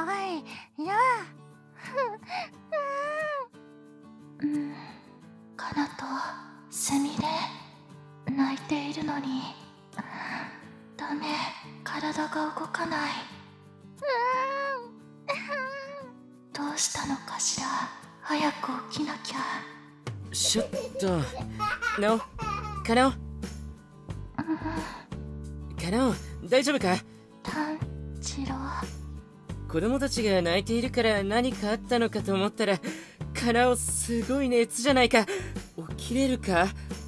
いや。カナとスミレ泣いているのにダメ、体が動かない。どうしたのかしら。早く起きなきゃ。 ちょっとナオ、カナオ、カナオ、大丈夫か？ 炭治郎。 子供たちが泣いているから何かあったのかと思ったら、カナオすごい熱じゃないか。起きれるか？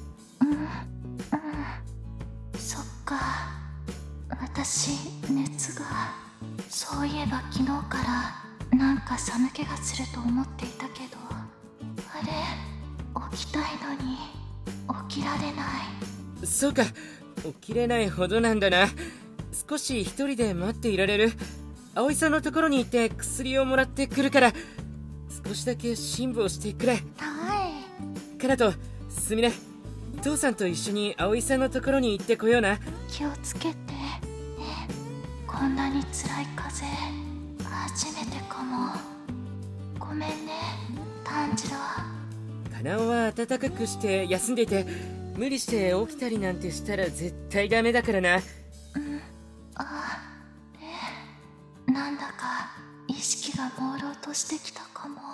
そっか、私熱が。そういえば昨日からなんか寒気がすると思っていたけど、あれ、起きたいのに起きられない。 そうか、起きれないほどなんだな。少し一人で待っていられる？葵さんのところに行って薬をもらってくるから、少しだけ辛抱してくれ。カナとスミレ、父さんと一緒に葵さんのところに行ってこような。 気をつけてね。こんなに辛い風初めてかも。ごめんね、炭治郎。 カナオは暖かくして休んでいて、無理して起きたりなんてしたら絶対ダメだからな。 なんだか意識が朦朧としてきたかも。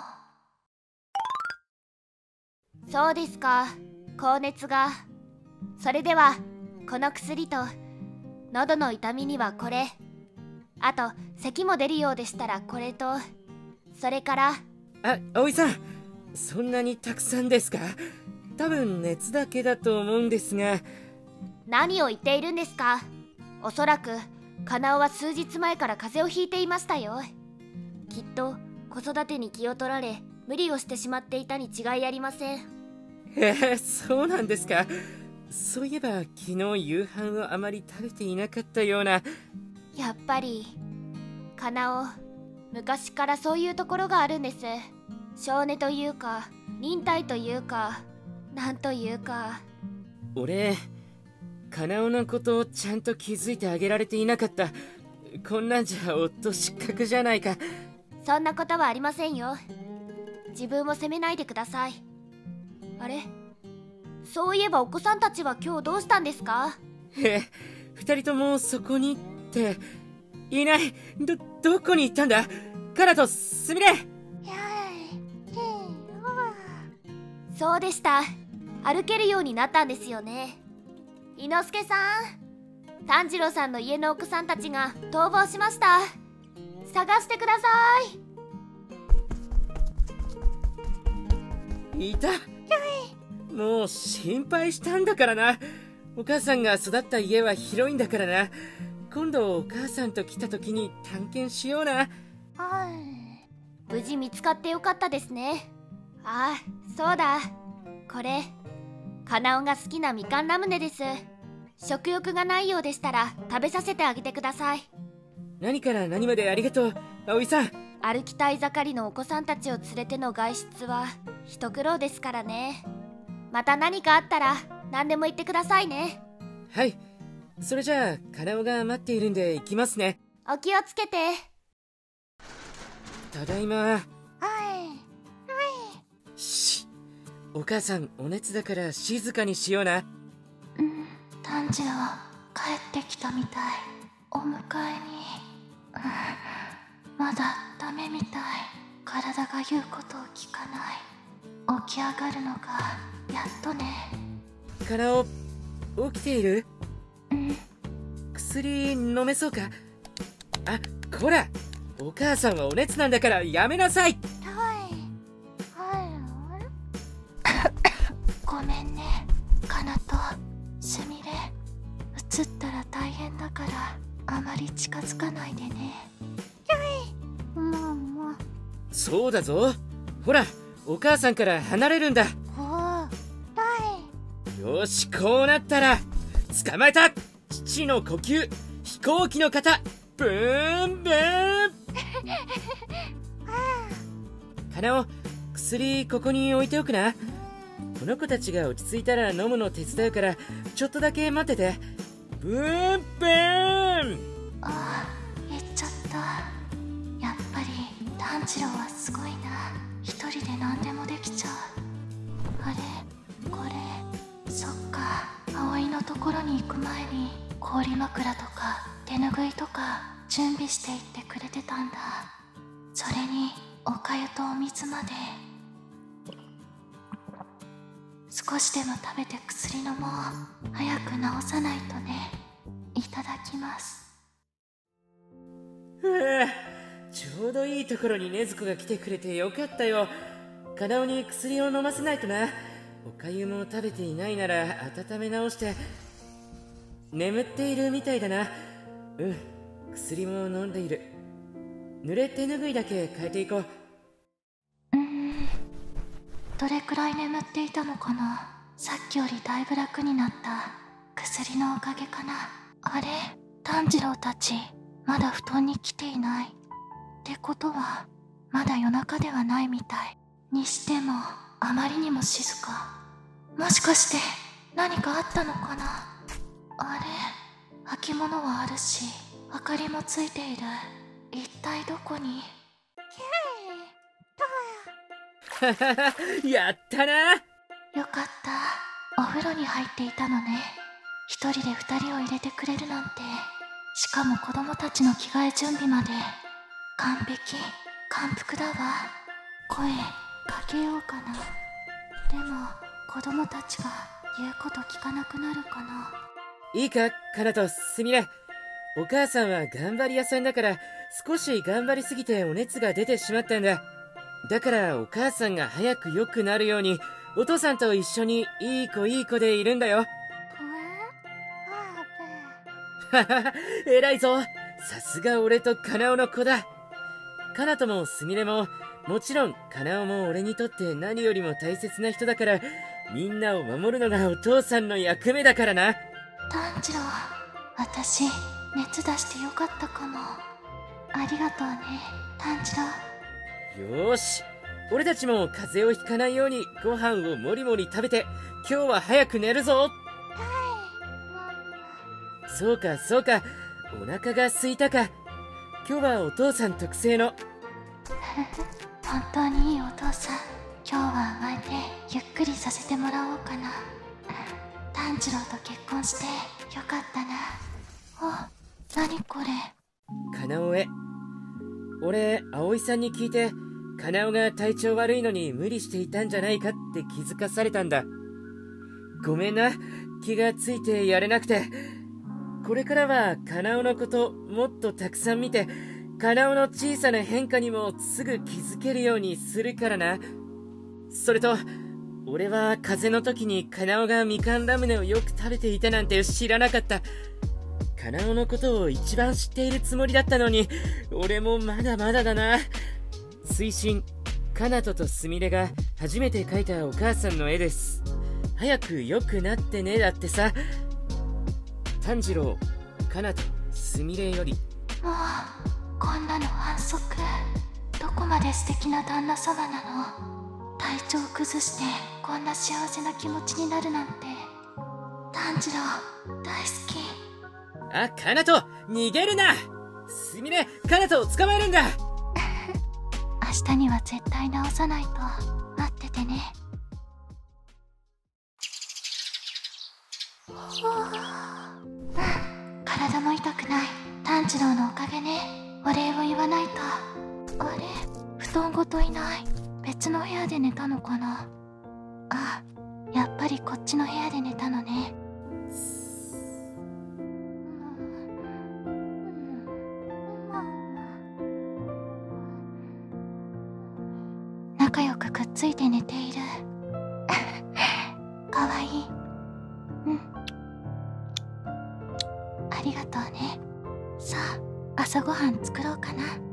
そうですか、高熱が。それではこの薬と、喉の痛みにはこれ、あと咳も出るようでしたらこれと、それから。 葵さん、そんなにたくさんですか？多分熱だけだと思うんですが。 何を言っているんですか？おそらくカナオは数日前から風邪をひいていましたよ。きっと子育てに気を取られ無理をしてしまっていたに違いありません。 そうなんですか。そういえば昨日夕飯をあまり食べていなかったような。 やっぱりカナオ、昔からそういうところがあるんです。性根というか忍耐というか、なんというか。 俺、カナオのことをちゃんと気づいてあげられていなかった。こんなんじゃ夫失格じゃないか。 そんなことはありませんよ。自分を責めないでください。あれ、そういえばお子さんたちは今日どうしたんですか？ 二人ともそこにっていない。どこに行ったんだ？カナとスミレ。 そうでした、歩けるようになったんですよね。伊之助さん、炭治郎さんの家のお子さんたちが逃亡しました。探してください。いた。もう心配したんだからな。お母さんが育った家は広いんだからな。今度お母さんと来た時に探検しような。 無事見つかってよかったですね。ああ、そうだ、これカナオが好きなみかんラムネです。食欲がないようでしたら食べさせてあげてください。 何から何までありがとう、葵さん。 歩きたい盛りのお子さんたちを連れての外出は一苦労ですからね。また何かあったら何でも言ってくださいね。 はい、それじゃあカナオが待っているんで行きますね。 お気をつけて。 ただいま。お母さんお熱だから静かにしような。 炭治郎帰ってきたみたい。お迎えに。まだダメみたい。体が言うことを聞かない。起き上がるのがやっとね。 カナオ、起きている？薬飲めそうか？こら、お母さんはお熱なんだからやめなさい。 ごめんね、カナとスミレ。映ったら大変だからあまり近づかないでね。 そうだぞ。ほら、お母さんから離れるんだ。よし、こうなったら捕まえた。父の呼吸、飛行機の型、ブーンブーン。カナオ、薬ここに置いておくな。この子たちが落ち着いたら飲むの手伝うからちょっとだけ待ってて。ブーンブーン。 言っちゃった。やっぱ枕とか手ぬぐいとか準備していってくれてたんだ。それにおかゆとお水まで。少しでも食べて薬飲もう。早く治さないとね。いただきます。 ちょうどいいところに禰豆子が来てくれてよかったよ。カナオに薬を飲ませないとな。おかゆも食べていないなら温め直して。眠っているみたいだな。薬も飲んでいる。濡れ手ぬぐいだけ変えていこう。 どれくらい眠っていたのかな。さっきよりだいぶ楽になった。薬のおかげかな。あれ、炭治郎たちまだ布団に来ていない。ってことはまだ夜中ではないみたいにしても、あまりにも静か。もしかして何かあったのかな。あれ、履物はあるし明かりもついている。一体どこに。 やったな。 よかった。お風呂に入っていたのね。一人で二人を入れてくれるなんて。しかも子供たちの着替え準備まで。完璧、感服だわ。声かけようかな。でも子供たちが言うこと聞かなくなるかな。 いいか、カナとスミレ。お母さんは頑張り屋さんだから、少し頑張りすぎてお熱が出てしまったんだ。だからお母さんが早く良くなるように、お父さんと一緒にいい子でいるんだよ。偉いぞ。さすが俺とカナオの子だ。カナともスミレも、もちろんカナオも俺にとって何よりも大切な人だから、みんなを守るのがお父さんの役目だからな。 炭治郎、私熱出してよかったかも。ありがとうね、炭治郎。 よーし、俺たちも風邪をひかないようにご飯をもりもり食べて、今日は早く寝るぞ。そうか、お腹が空いたか。今日はお父さん特製の本当にいいお父さん。今日は甘えてゆっくりさせてもらおうかな。炭治郎と結婚してよかったな。お、何これ。 カナオへ。俺、葵さんに聞いて、カナオが体調悪いのに無理していたんじゃないかって気づかされたんだ。ごめんな、気がついてやれなくて。これからはカナオのこともっとたくさん見て、カナオの小さな変化にもすぐ気づけるようにするからな。それと、俺は風邪の時にカナオがみかんラムネをよく食べていたなんて知らなかった。カナオのことを一番知っているつもりだったのに、俺もまだまだだな。推進、カナトとスミレが初めて描いたお母さんの絵です。早く良くなってねだってさ。炭治郎、カナト、スミレより。 もうこんなの反則。どこまで素敵な旦那様なの。体調崩してこんな幸せな気持ちになるなんて。炭治郎大好き。 あ、カナト逃げるな。スミレ、カナトを捕まえるんだ。 明日には絶対直さないと。待っててね。体も痛くない。炭治郎のおかげね。お礼を言わないと。あれ、布団ごといない。別の部屋で寝たのかな。あ、やっぱりこっちの部屋で寝たのね。仲良くくっついて寝ている。かわいい。ありがとうね。さあ、朝ごはん作ろうかな。